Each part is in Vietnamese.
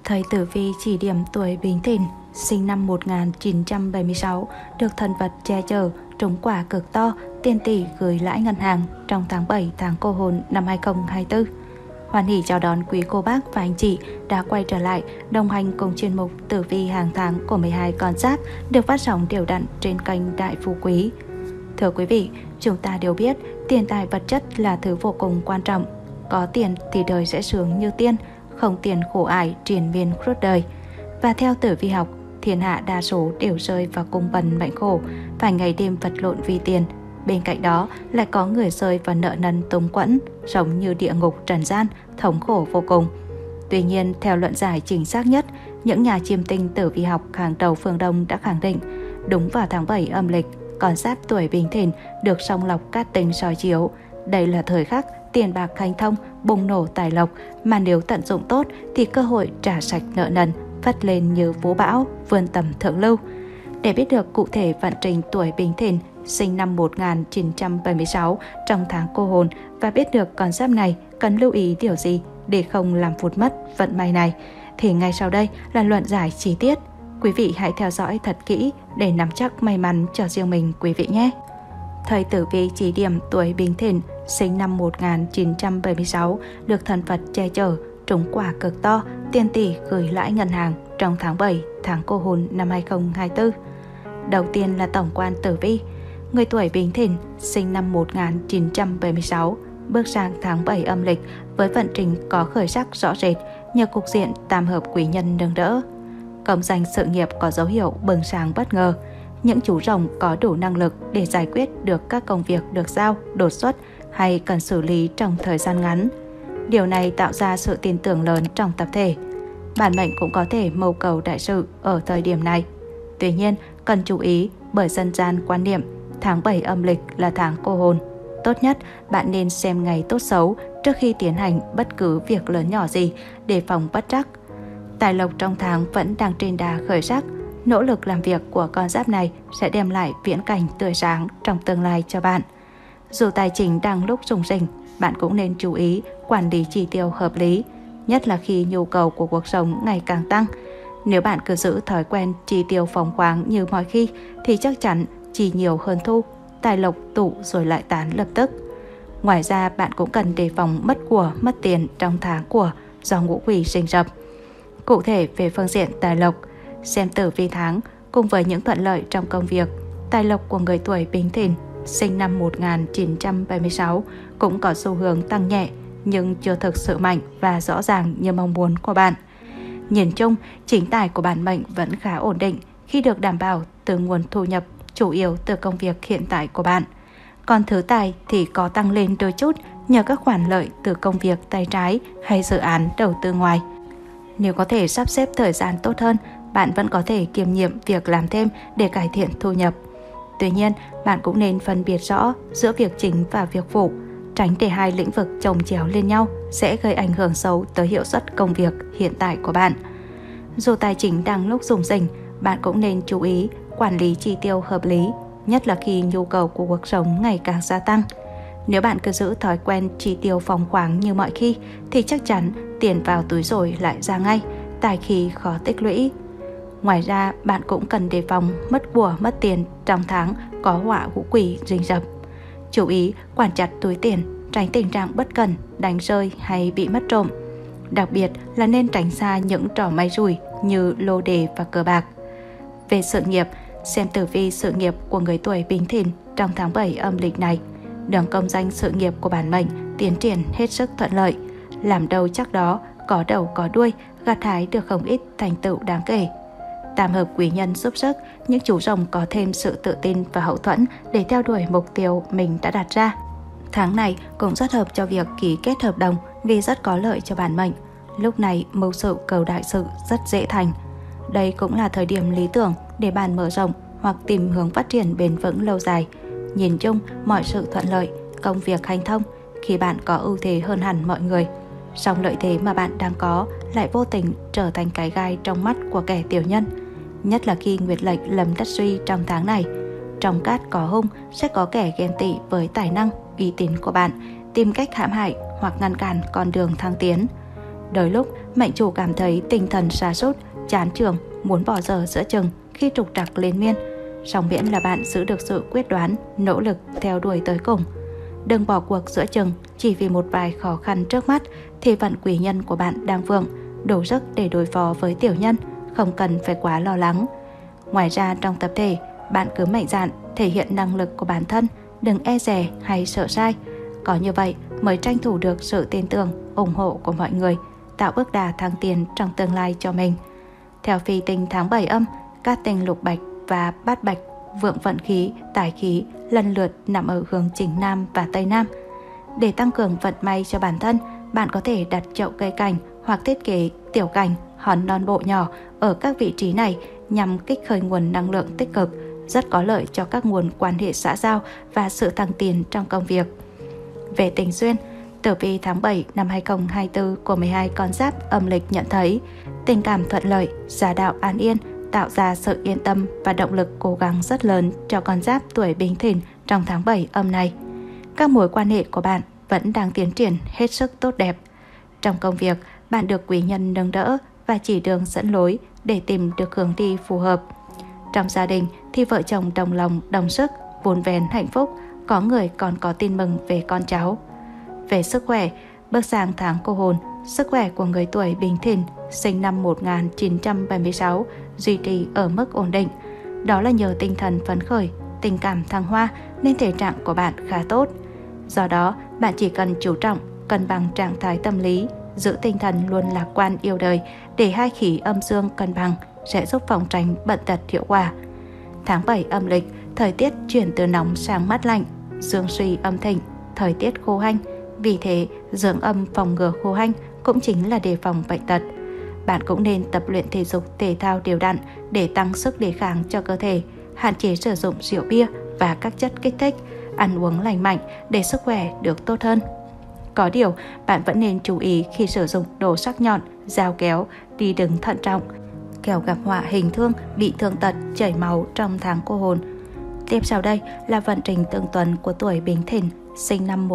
Thầy Tử Vi chỉ điểm tuổi Bính Thìn, sinh năm 1976, được thần vật che chở, trúng quả cực to, tiền tỷ gửi lãi ngân hàng trong tháng 7 tháng Cô Hồn năm 2024. Hoan hỉ chào đón quý cô bác và anh chị đã quay trở lại đồng hành cùng chuyên mục Tử Vi hàng tháng của 12 con giáp được phát sóng đều đặn trên kênh Đại Phú Quý. Thưa quý vị, chúng ta đều biết tiền tài vật chất là thứ vô cùng quan trọng. Có tiền thì đời sẽ sướng như tiên, không tiền khổ ải triền miên suốt đời. Và theo Tử Vi học, thiên hạ đa số đều rơi vào cung bần mệnh khổ, phải ngày đêm vật lộn vì tiền. Bên cạnh đó lại có người rơi vào nợ nần túng quẫn, sống như địa ngục trần gian, thống khổ vô cùng. Tuy nhiên, theo luận giải chính xác nhất, những nhà chiêm tinh Tử Vi học hàng đầu phương Đông đã khẳng định, đúng vào tháng 7 âm lịch, con giáp tuổi Bính Thìn được song lọc cát tinh soi chiếu. Đây là thời khắc tiền bạc hanh thông, bùng nổ tài lộc, mà nếu tận dụng tốt thì cơ hội trả sạch nợ nần phất lên như vũ bão, vươn tầm thượng lưu. Để biết được cụ thể vận trình tuổi Bính Thìn, sinh năm 1976 trong tháng Cô Hồn và biết được con giáp này cần lưu ý điều gì để không làm phụt mất vận may này, thì ngay sau đây là luận giải chi tiết. Quý vị hãy theo dõi thật kỹ để nắm chắc may mắn cho riêng mình quý vị nhé. Thầy Tử Vi chỉ điểm tuổi Bính Thìn, sinh năm 1976, được thần Phật che chở, trúng quả cực to, tiền tỷ gửi lãi ngân hàng trong tháng 7 tháng Cô Hồn năm 2024. Đầu tiên là tổng quan Tử Vi. Người tuổi Bính Thìn, sinh năm 1976, bước sang tháng 7 âm lịch với vận trình có khởi sắc rõ rệt nhờ cục diện tam hợp quý nhân nâng đỡ. Công danh sự nghiệp có dấu hiệu bừng sáng bất ngờ. Những chú rồng có đủ năng lực để giải quyết được các công việc được giao, đột xuất hay cần xử lý trong thời gian ngắn. Điều này tạo ra sự tin tưởng lớn trong tập thể. Bản mệnh cũng có thể mưu cầu đại sự ở thời điểm này. Tuy nhiên, cần chú ý bởi dân gian quan niệm tháng 7 âm lịch là tháng Cô Hồn. Tốt nhất bạn nên xem ngày tốt xấu trước khi tiến hành bất cứ việc lớn nhỏ gì để phòng bất trắc. Tài lộc trong tháng vẫn đang trên đà khởi sắc. Nỗ lực làm việc của con giáp này sẽ đem lại viễn cảnh tươi sáng trong tương lai cho bạn. Dù tài chính đang lúc rủng rỉnh, bạn cũng nên chú ý quản lý chi tiêu hợp lý, nhất là khi nhu cầu của cuộc sống ngày càng tăng. Nếu bạn cứ giữ thói quen chi tiêu phóng khoáng như mọi khi thì chắc chắn chi nhiều hơn thu, tài lộc tụ rồi lại tán lập tức. Ngoài ra, bạn cũng cần đề phòng mất của, mất tiền trong tháng của do ngũ quỷ rình rập. Cụ thể về phương diện tài lộc, xem tử vi tháng cùng với những thuận lợi trong công việc, tài lộc của người tuổi Bính Thìn, sinh năm 1976 cũng có xu hướng tăng nhẹ nhưng chưa thực sự mạnh và rõ ràng như mong muốn của bạn. Nhìn chung, chính tài của bản mệnh vẫn khá ổn định khi được đảm bảo từ nguồn thu nhập chủ yếu từ công việc hiện tại của bạn. Còn thứ tài thì có tăng lên đôi chút nhờ các khoản lợi từ công việc tay trái hay dự án đầu tư ngoài. Nếu có thể sắp xếp thời gian tốt hơn, bạn vẫn có thể kiêm nhiệm việc làm thêm để cải thiện thu nhập. Tuy nhiên, bạn cũng nên phân biệt rõ giữa việc chính và việc phụ, tránh để hai lĩnh vực chồng chéo lên nhau sẽ gây ảnh hưởng xấu tới hiệu suất công việc hiện tại của bạn. Dù tài chính đang lúc rủng rỉnh, bạn cũng nên chú ý quản lý chi tiêu hợp lý, nhất là khi nhu cầu của cuộc sống ngày càng gia tăng. Nếu bạn cứ giữ thói quen chi tiêu phóng khoáng như mọi khi thì chắc chắn tiền vào túi rồi lại ra ngay, tài khi khó tích lũy. Ngoài ra, bạn cũng cần đề phòng mất của mất tiền trong tháng có họa ngũ quỷ rình rập. Chú ý quản chặt túi tiền, tránh tình trạng bất cẩn, đánh rơi hay bị mất trộm. Đặc biệt là nên tránh xa những trò may rủi như lô đề và cờ bạc. Về sự nghiệp, xem tử vi sự nghiệp của người tuổi Bính Thìn trong tháng 7 âm lịch này. Đường công danh sự nghiệp của bản mệnh tiến triển hết sức thuận lợi. Làm đâu chắc đó, có đầu có đuôi, gặt hái được không ít thành tựu đáng kể. Tam hợp quý nhân giúp sức, những chú rồng có thêm sự tự tin và hậu thuẫn để theo đuổi mục tiêu mình đã đặt ra. Tháng này cũng rất hợp cho việc ký kết hợp đồng vì rất có lợi cho bản mệnh. Lúc này mưu sự cầu đại sự rất dễ thành. Đây cũng là thời điểm lý tưởng để bạn mở rộng hoặc tìm hướng phát triển bền vững lâu dài. Nhìn chung, mọi sự thuận lợi, công việc hanh thông khi bạn có ưu thế hơn hẳn mọi người. Song lợi thế mà bạn đang có lại vô tình trở thành cái gai trong mắt của kẻ tiểu nhân. Nhất là khi nguyệt lệnh lâm đất suy trong tháng này. Trong cát có hung sẽ có kẻ ghen tị với tài năng, uy tín của bạn, tìm cách hãm hại hoặc ngăn cản con đường thăng tiến. Đôi lúc, mệnh chủ cảm thấy tinh thần sa sút, chán chường, muốn bỏ dở giữa chừng khi trục trặc liên miên. Song miễn là bạn giữ được sự quyết đoán, nỗ lực theo đuổi tới cùng. Đừng bỏ cuộc giữa chừng chỉ vì một vài khó khăn trước mắt, thì vận quý nhân của bạn đang vượng, đủ sức để đối phó với tiểu nhân, không cần phải quá lo lắng. Ngoài ra, trong tập thể, bạn cứ mạnh dạn thể hiện năng lực của bản thân, đừng e dè hay sợ sai. Có như vậy mới tranh thủ được sự tin tưởng, ủng hộ của mọi người, tạo bước đà thăng tiến trong tương lai cho mình. Theo phi tinh tháng 7 âm, các tinh lục bạch và bát bạch vượng vận khí, tài khí lần lượt nằm ở hướng chính Nam và Tây Nam. Để tăng cường vận may cho bản thân, bạn có thể đặt chậu cây cảnh hoặc thiết kế tiểu cảnh, hòn non bộ nhỏ ở các vị trí này nhằm kích khởi nguồn năng lượng tích cực, rất có lợi cho các nguồn quan hệ xã giao và sự thăng tiến trong công việc. Về tình duyên, tử vi tháng 7 năm 2024 của 12 con giáp âm lịch nhận thấy tình cảm thuận lợi, gia đạo an yên, tạo ra sự yên tâm và động lực cố gắng rất lớn cho con giáp tuổi Bính Thìn trong tháng 7 âm này. Các mối quan hệ của bạn vẫn đang tiến triển hết sức tốt đẹp. Trong công việc, bạn được quý nhân nâng đỡ và chỉ đường dẫn lối để tìm được hướng đi phù hợp. Trong gia đình thì vợ chồng đồng lòng đồng sức, vun vén hạnh phúc, có người còn có tin mừng về con cháu. Về sức khỏe, bước sang tháng cô hồn, sức khỏe của người tuổi Bính Thìn sinh năm 1976 duy trì ở mức ổn định. Đó là nhờ tinh thần phấn khởi, tình cảm thăng hoa nên thể trạng của bạn khá tốt. Do đó, bạn chỉ cần chú trọng cân bằng trạng thái tâm lý, giữ tinh thần luôn lạc quan yêu đời để hai khí âm dương cân bằng sẽ giúp phòng tránh bệnh tật hiệu quả. Tháng 7 âm lịch, thời tiết chuyển từ nóng sang mát lạnh, dương suy âm thịnh, thời tiết khô hanh. Vì thế, dưỡng âm phòng ngừa khô hanh cũng chính là đề phòng bệnh tật. Bạn cũng nên tập luyện thể dục thể thao đều đặn để tăng sức đề kháng cho cơ thể, hạn chế sử dụng rượu bia và các chất kích thích, ăn uống lành mạnh để sức khỏe được tốt hơn. Có điều, bạn vẫn nên chú ý khi sử dụng đồ sắc nhọn, dao kéo, đi đứng thận trọng, kẻo gặp họa hình thương, bị thương tật, chảy máu trong tháng cô hồn. Tiếp sau đây là vận trình tương tuần của tuổi Bính Thìn, sinh năm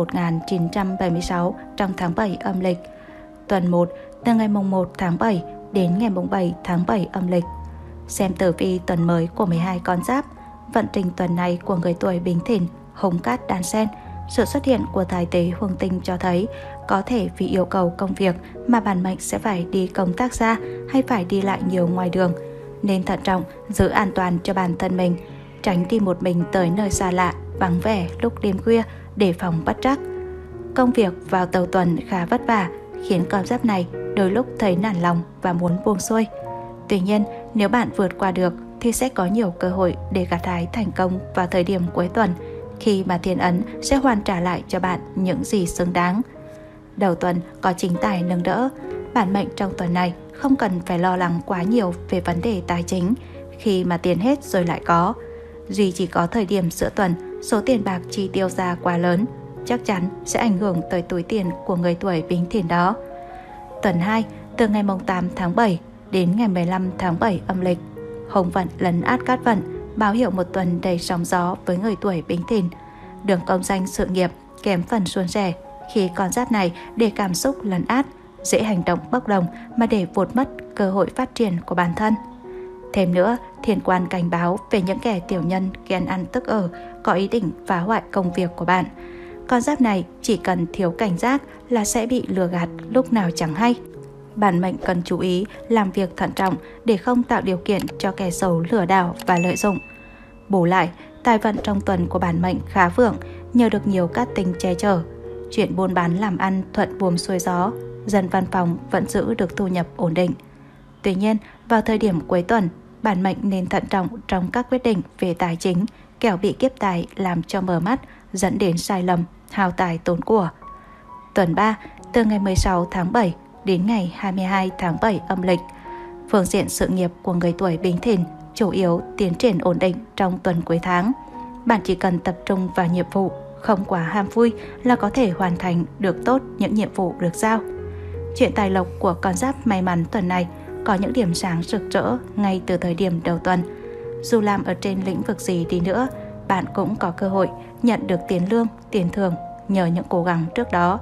1976 trong tháng 7 âm lịch. Tuần 1 từ ngày mùng 1 tháng 7 đến ngày mùng 7 tháng 7 âm lịch. Xem tử vi tuần mới của 12 con giáp. Vận trình tuần này của người tuổi Bính Thìn hung cát đan xen. Sự xuất hiện của tài tế hung tinh cho thấy có thể vì yêu cầu công việc mà bản mệnh sẽ phải đi công tác xa hay phải đi lại nhiều ngoài đường. Nên thận trọng, giữ an toàn cho bản thân mình, tránh đi một mình tới nơi xa lạ, vắng vẻ lúc đêm khuya để phòng bất trắc. Công việc vào đầu tuần khá vất vả, khiến con giáp này đôi lúc thấy nản lòng và muốn buông xuôi. Tuy nhiên, nếu bạn vượt qua được thì sẽ có nhiều cơ hội để gặt hái thành công vào thời điểm cuối tuần, khi mà thiên ấn sẽ hoàn trả lại cho bạn những gì xứng đáng. Đầu tuần có chính tài nâng đỡ, bản mệnh trong tuần này không cần phải lo lắng quá nhiều về vấn đề tài chính, khi mà tiền hết rồi lại có. Duy chỉ có thời điểm giữa tuần, số tiền bạc chi tiêu ra quá lớn, chắc chắn sẽ ảnh hưởng tới túi tiền của người tuổi Bính Thìn đó. Tuần 2, từ ngày 8 tháng 7 đến ngày 15 tháng 7 âm lịch, hung vận lấn át cát vận, báo hiệu một tuần đầy sóng gió với người tuổi Bính Thìn. Đường công danh sự nghiệp kém phần suôn sẻ khi con giáp này để cảm xúc lấn át, dễ hành động bốc đồng mà để vụt mất cơ hội phát triển của bản thân. Thêm nữa, thiên quan cảnh báo về những kẻ tiểu nhân ghen ăn tức ở, có ý định phá hoại công việc của bạn. Con giáp này chỉ cần thiếu cảnh giác là sẽ bị lừa gạt lúc nào chẳng hay. Bản mệnh cần chú ý làm việc thận trọng để không tạo điều kiện cho kẻ xấu lừa đảo và lợi dụng. Bù lại, tài vận trong tuần của bản mệnh khá vượng, nhờ được nhiều cát tinh che chở. Chuyện buôn bán làm ăn thuận buồm xuôi gió, dân văn phòng vẫn giữ được thu nhập ổn định. Tuy nhiên, vào thời điểm cuối tuần, bản mệnh nên thận trọng trong các quyết định về tài chính, kẻo bị kiếp tài làm cho mờ mắt, dẫn đến sai lầm, hao tài tốn của. Tuần 3, từ ngày 16 tháng 7 đến ngày 22 tháng 7 âm lịch. Phương diện sự nghiệp của người tuổi Bính Thìn chủ yếu tiến triển ổn định trong tuần cuối tháng. Bạn chỉ cần tập trung vào nhiệm vụ, không quá ham vui là có thể hoàn thành được tốt những nhiệm vụ được giao. Chuyện tài lộc của con giáp may mắn tuần này có những điểm sáng rực rỡ ngay từ thời điểm đầu tuần. Dù làm ở trên lĩnh vực gì đi nữa, bạn cũng có cơ hội nhận được tiền lương, tiền thưởng nhờ những cố gắng trước đó.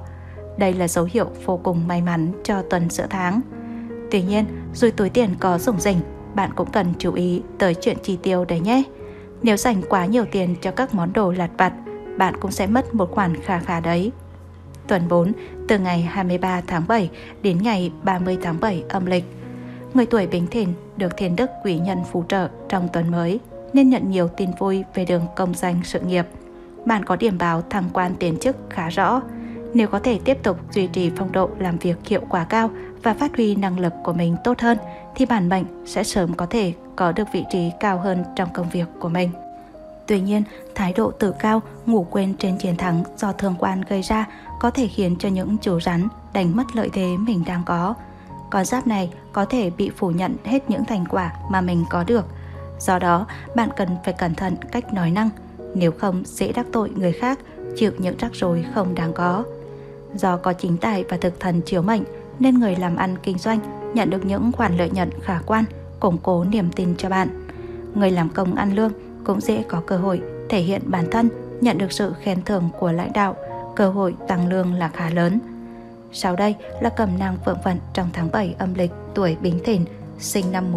Đây là dấu hiệu vô cùng may mắn cho tuần giữa tháng. Tuy nhiên, dù túi tiền có rủng rỉnh, bạn cũng cần chú ý tới chuyện chi tiêu đấy nhé. Nếu dành quá nhiều tiền cho các món đồ lặt vặt, bạn cũng sẽ mất một khoản kha khá đấy. Tuần 4, từ ngày 23 tháng 7 đến ngày 30 tháng 7 âm lịch. Người tuổi Bính Thìn được thiên đức quý nhân phù trợ trong tuần mới, nên nhận nhiều tin vui về đường công danh sự nghiệp. Bạn có điểm báo thăng quan tiến chức khá rõ. Nếu có thể tiếp tục duy trì phong độ làm việc hiệu quả cao và phát huy năng lực của mình tốt hơn, thì bản mệnh sẽ sớm có thể có được vị trí cao hơn trong công việc của mình. Tuy nhiên, thái độ tự cao, ngủ quên trên chiến thắng do thương quan gây ra có thể khiến cho những chú rắn đánh mất lợi thế mình đang có. Con giáp này có thể bị phủ nhận hết những thành quả mà mình có được. Do đó, bạn cần phải cẩn thận cách nói năng, nếu không dễ đắc tội người khác, chịu những rắc rối không đáng có. Do có chính tài và thực thần chiếu mệnh, nên người làm ăn kinh doanh nhận được những khoản lợi nhuận khả quan, củng cố niềm tin cho bạn. Người làm công ăn lương cũng dễ có cơ hội thể hiện bản thân, nhận được sự khen thưởng của lãnh đạo, cơ hội tăng lương là khá lớn. Sau đây là cẩm nang vượng vận trong tháng 7 âm lịch tuổi Bính Thìn, sinh năm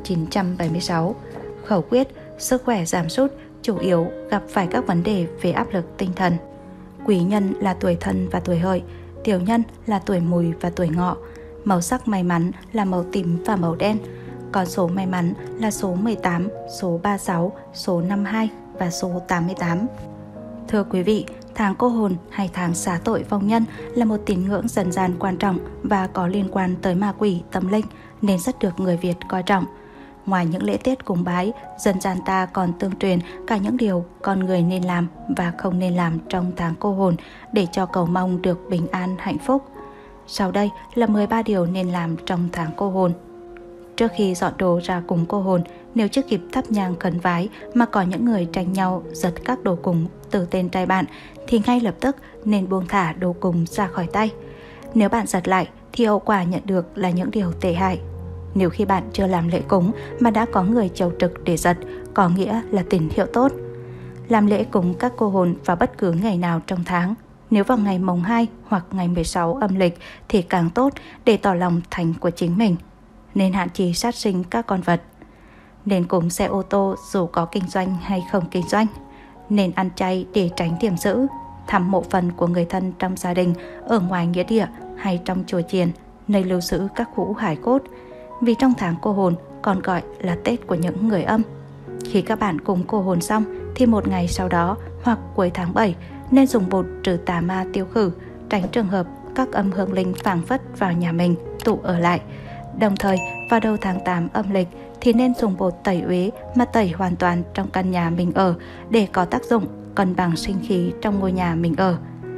1976. Khẩu quyết: sức khỏe giảm sút, chủ yếu gặp phải các vấn đề về áp lực tinh thần. Quý nhân là tuổi Thân và tuổi Hợi, tiểu nhân là tuổi Mùi và tuổi Ngọ. Màu sắc may mắn là màu tím và màu đen. Con số may mắn là số 18, số 36, số 52 và số 88. Thưa quý vị, tháng cô hồn hay tháng xá tội vong nhân là một tín ngưỡng dân gian quan trọng và có liên quan tới ma quỷ, tâm linh nên rất được người Việt coi trọng. Ngoài những lễ tiết cúng bái, dân gian ta còn tương truyền cả những điều con người nên làm và không nên làm trong tháng cô hồn để cho cầu mong được bình an, hạnh phúc. Sau đây là 13 điều nên làm trong tháng cô hồn. Trước khi dọn đồ ra cúng cô hồn, nếu chưa kịp thắp nhang khấn vái mà có những người tranh nhau giật các đồ cúng từ tên trai bạn, thì ngay lập tức nên buông thả đồ cúng ra khỏi tay. Nếu bạn giật lại thì hậu quả nhận được là những điều tệ hại. Nếu khi bạn chưa làm lễ cúng mà đã có người chầu trực để giật, có nghĩa là tín hiệu tốt. Làm lễ cúng các cô hồn vào bất cứ ngày nào trong tháng. Nếu vào ngày mùng 2 hoặc ngày 16 âm lịch thì càng tốt để tỏ lòng thành của chính mình. Nên hạn chế sát sinh các con vật. Nên cúng xe ô tô dù có kinh doanh hay không kinh doanh. Nên ăn chay để tránh tiềm dữ. Thăm mộ phần của người thân trong gia đình ở ngoài nghĩa địa hay trong chùa chiền, nơi lưu giữ các hũ hải cốt. Vì trong tháng cô hồn còn gọi là Tết của những người âm. Khi các bạn cúng cô hồn xong thì một ngày sau đó hoặc cuối tháng 7 nên dùng bột trừ tà ma tiêu khử, tránh trường hợp các âm hương linh phảng phất vào nhà mình tụ ở lại. Đồng thời vào đầu tháng 8 âm lịch thì nên dùng bột tẩy uế mà tẩy hoàn toàn trong căn nhà mình ở để có tác dụng cân bằng sinh khí trong ngôi nhà mình ở.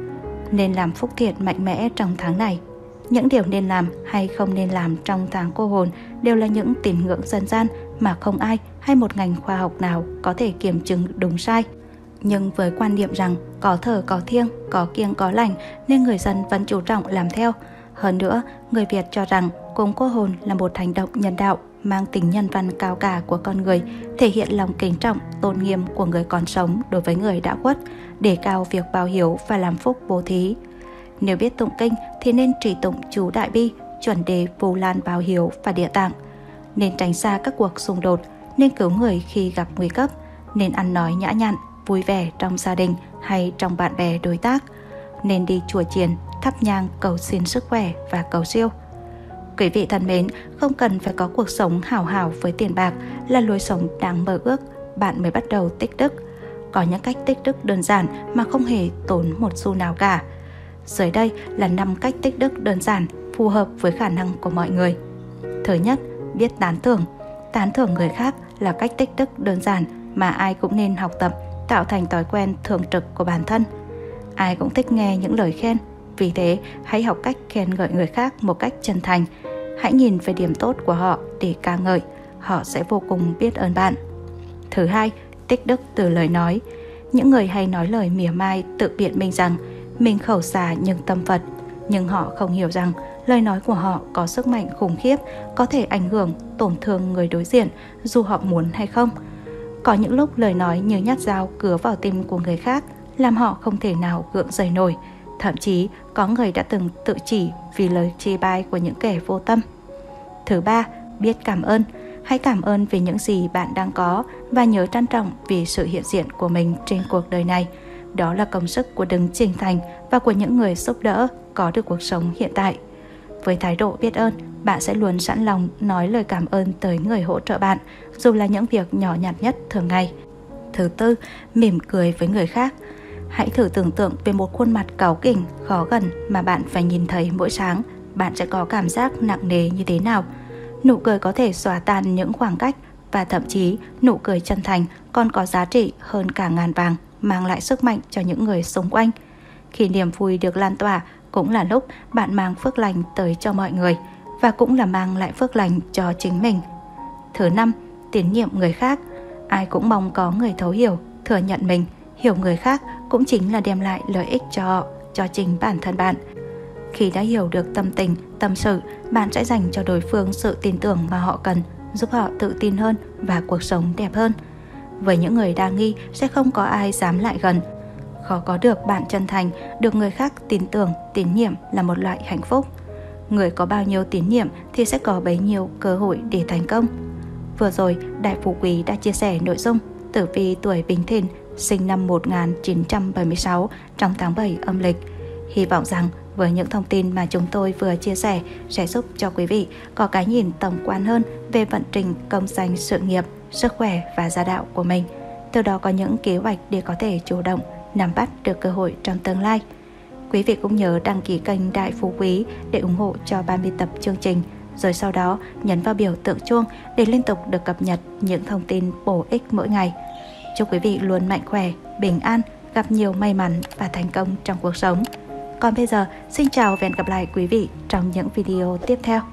Nên làm phúc thiện mạnh mẽ trong tháng này. Những điều nên làm hay không nên làm trong tháng cô hồn đều là những tín ngưỡng dân gian mà không ai hay một ngành khoa học nào có thể kiểm chứng đúng sai. Nhưng với quan niệm rằng có thờ có thiêng, có kiêng có lành nên người dân vẫn chú trọng làm theo. Hơn nữa, người Việt cho rằng cúng cô hồn là một hành động nhân đạo mang tính nhân văn cao cả của con người, thể hiện lòng kính trọng, tôn nghiêm của người còn sống đối với người đã khuất, đề cao việc báo hiếu và làm phúc bố thí. Nếu biết tụng kinh thì nên trì tụng chú Đại Bi, chuẩn đề Vu Lan báo hiếu và địa tạng. Nên tránh xa các cuộc xung đột, nên cứu người khi gặp nguy cấp, nên ăn nói nhã nhặn, vui vẻ trong gia đình hay trong bạn bè đối tác. Nên đi chùa chiền, thắp nhang cầu xin sức khỏe và cầu siêu. Quý vị thân mến, không cần phải có cuộc sống hào hào với tiền bạc là lối sống đáng mơ ước, bạn mới bắt đầu tích đức. Có những cách tích đức đơn giản mà không hề tốn một xu nào cả. Dưới đây là 5 cách tích đức đơn giản phù hợp với khả năng của mọi người. Thứ nhất, biết tán thưởng. Tán thưởng người khác là cách tích đức đơn giản mà ai cũng nên học tập, tạo thành thói quen thường trực của bản thân. Ai cũng thích nghe những lời khen, vì thế hãy học cách khen ngợi người khác một cách chân thành. Hãy nhìn về điểm tốt của họ để ca ngợi, họ sẽ vô cùng biết ơn bạn. Thứ hai, tích đức từ lời nói. Những người hay nói lời mỉa mai tự biện minh rằng mình khẩu xà nhưng tâm Phật, nhưng họ không hiểu rằng lời nói của họ có sức mạnh khủng khiếp, có thể ảnh hưởng, tổn thương người đối diện dù họ muốn hay không. Có những lúc lời nói như nhát dao cứa vào tim của người khác, làm họ không thể nào gượng dậy nổi, Thậm chí có người đã từng tự chỉ vì lời chê bai của những kẻ vô tâm. Thứ ba, biết cảm ơn. Hãy cảm ơn vì những gì bạn đang có và nhớ trân trọng vì sự hiện diện của mình trên cuộc đời này. Đó là công sức của đấng trưởng thành và của những người giúp đỡ có được cuộc sống hiện tại. Với thái độ biết ơn, bạn sẽ luôn sẵn lòng nói lời cảm ơn tới người hỗ trợ bạn, dù là những việc nhỏ nhặt nhất thường ngày. Thứ tư, mỉm cười với người khác. Hãy thử tưởng tượng về một khuôn mặt cáu kỉnh, khó gần mà bạn phải nhìn thấy mỗi sáng. Bạn sẽ có cảm giác nặng nề như thế nào? Nụ cười có thể xóa tan những khoảng cách, và thậm chí nụ cười chân thành còn có giá trị hơn cả ngàn vàng, mang lại sức mạnh cho những người xung quanh. Khi niềm vui được lan tỏa, cũng là lúc bạn mang phước lành tới cho mọi người, và cũng là mang lại phước lành cho chính mình. Thứ năm, tín nhiệm người khác. Ai cũng mong có người thấu hiểu, thừa nhận mình. Hiểu người khác cũng chính là đem lại lợi ích cho họ, cho chính bản thân bạn. Khi đã hiểu được tâm tình, tâm sự, bạn sẽ dành cho đối phương sự tin tưởng mà họ cần, giúp họ tự tin hơn và cuộc sống đẹp hơn. Với những người đa nghi, sẽ không có ai dám lại gần. Khó có được bạn chân thành, được người khác tin tưởng, tín nhiệm là một loại hạnh phúc. Người có bao nhiêu tín nhiệm thì sẽ có bấy nhiêu cơ hội để thành công. Vừa rồi, Đại Phú Quý đã chia sẻ nội dung tử vi tuổi Bính Thìn, sinh năm 1976 trong tháng 7 âm lịch. Hy vọng rằng với những thông tin mà chúng tôi vừa chia sẻ sẽ giúp cho quý vị có cái nhìn tổng quan hơn về vận trình công danh sự nghiệp, sức khỏe và gia đạo của mình. Từ đó có những kế hoạch để có thể chủ động nắm bắt được cơ hội trong tương lai. Quý vị cũng nhớ đăng ký kênh Đại Phú Quý để ủng hộ cho ban biên tập chương trình, rồi sau đó nhấn vào biểu tượng chuông để liên tục được cập nhật những thông tin bổ ích mỗi ngày. Chúc quý vị luôn mạnh khỏe, bình an, gặp nhiều may mắn và thành công trong cuộc sống. Còn bây giờ, xin chào và hẹn gặp lại quý vị trong những video tiếp theo.